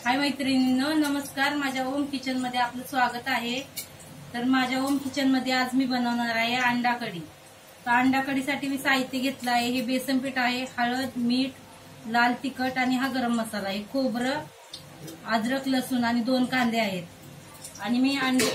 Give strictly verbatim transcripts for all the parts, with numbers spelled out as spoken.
हाय मैत्रिणींनो, नमस्कार. माझ्या ओम किचन मध्ये आपलं स्वागत आहे. तर माझ्या ओम किचन मध्ये आज मी बनवणार आहे अंडा कढी. तर अंडा कढीसाठी मी साहित्य घेतलं आहे. हे बेसन पीठ आहे, हळद, मीठ, लाल तिखट आणि हा गरम मसाला आहे, खोबरं, अद्रक, लसूण आणि दोन कांदे आहेत आणि मी अंडे.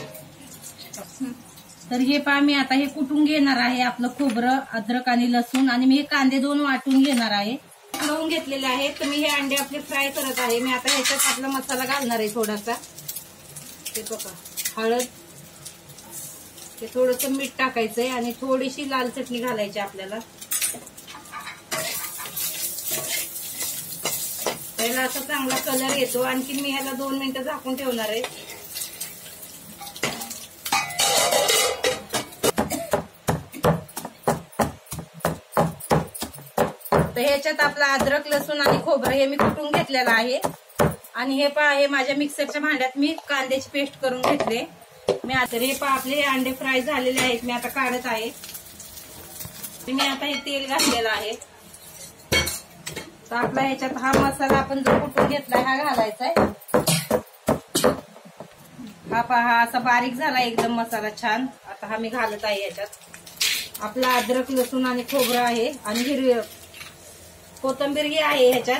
तर हे पहा, मी आता हे कुटून घेणार आहे आपलं खोबरं, अद्रक आणि लसूण, आणि मी हे कांदे दोन वाटून घेणार आहे, तळून घेतलेले आहे. तर मी हे अंडे आपले फ्राय करत आहे. मी आता ह्याच्यात आपला मसाला घालणार आहे थोडासा. ते बघा, हळद, ते थोडंसं मीठ टाकायचंय आणि थोडीशी लाल चटणी घालायची आपल्याला. त्याला असा चांगला कलर येतो. आणखी मी ह्याला दोन मिनिटं झाकून ठेवणार आहे. तर ह्याच्यात आपला अद्रक, लसूण आणि खोबरं हे मी कुटून घेतलेलं आहे. आणि हे पहा, हे माझ्या मिक्सरच्या भांड्यात मी कांद्याची पेस्ट करून घेतले. मी आता हे पहा, आपले हे अंडे फ्राय झालेले आहेत. मी आता काढत आहे. मी आता हे तेल घातलेलं आहे. तर आपला ह्याच्यात हा मसाला आपण जो कुटून घेतलाय हा घालायचा आहे. हा पहा, हा असा बारीक झाला एकदम मसाला छान. आता हा मी घालत आहे ह्याच्यात. आपला अद्रक, लसूण आणि खोबरं आहे आणि हिरवी कोथिंबीर ही आहे ह्याच्यात.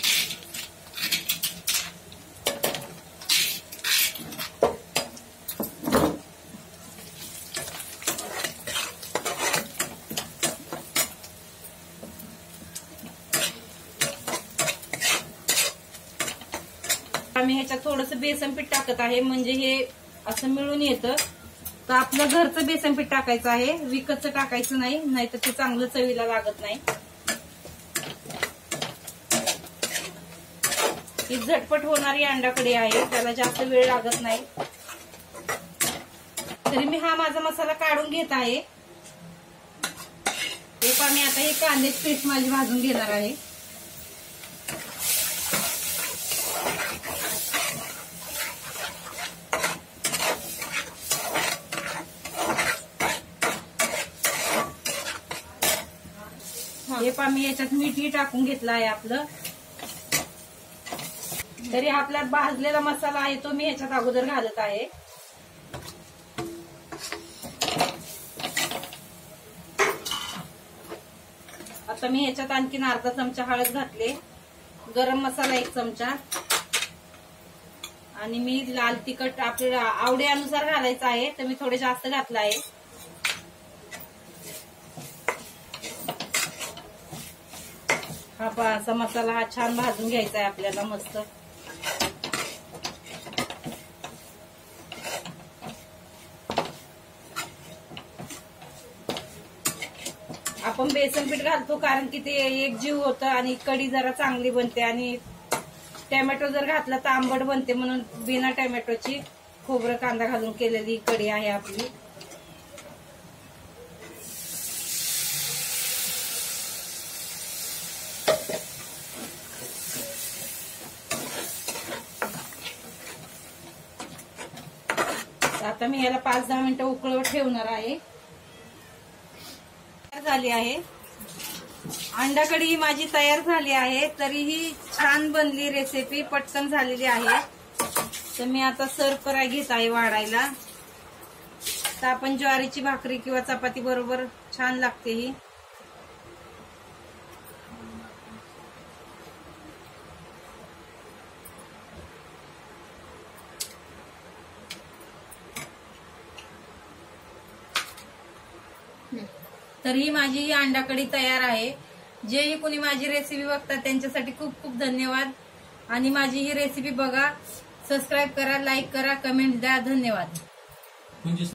आम्ही ह्याच्यात थोडंसं बेसन पीठ टाकत आहे, म्हणजे हे असं मिळून येतं. तर आपलं घरचं बेसन पीठ टाकायचं आहे, विकतचं टाकायचं नाही, नाहीतर ते चांगलं चवीला लागत नाही. ही झटपट होणारी अंडा कढी आहे, त्याला जास्त वेळ लागत नाही. तरी मी हा माझा मसाला काढून घेत आहे. हे पहा, मी आता हे कांद्याची पेस्ट माझी भाजून घेणार आहे. हे पहा, मी याच्यात मीठही टाकून घेतलं आहे आपलं. तरी आपला भाजलेला मसाला आहे तो मी ह्याच्यात अगोदर घालत आहे. आता मी ह्याच्यात आणखीन अर्धा चमचा हळद घातले, गरम मसाला एक चमचा, आणि मी लाल तिखट आपल्या आवडीनुसार घालायचं आहे, तर मी थोडे जास्त घातलं आहे. हा पहा, असा मसाला हा छान भाजून घ्यायचा आहे आपल्याला मस्त. आपण बेसन पीठ घालतो कारण की ते एक जीव होतं आणि कढी जरा चांगली बनते. आणि टोमॅटो जर घातला तर आंबट बनते, म्हणून बिना टोमॅटोची खोबरं कांदा घालून केलेली कढी आहे आपली. आता मी याला पाच दहा मिनिटं उकळवत ठेवणार आहे. झाली आहे अंडा कढी ही माझी तयार झाली आहे. तरीही छान बनली रेसिपी, पटकन झालेली आहे. तर मी आता सर्व करायला घेत आहे वाढायला. तर आपण ज्वारीची भाकरी किंवा चपाती बरोबर छान लागते ही. तर ही माझी ही अंडा कढी तयार आहे. जेही कोणी माझी रेसिपी बघतात त्यांच्यासाठी खूप खूप धन्यवाद. आणि माझी ही रेसिपी बघा, सबस्क्राईब करा, लाईक करा, कमेंट द्या. धन्यवाद.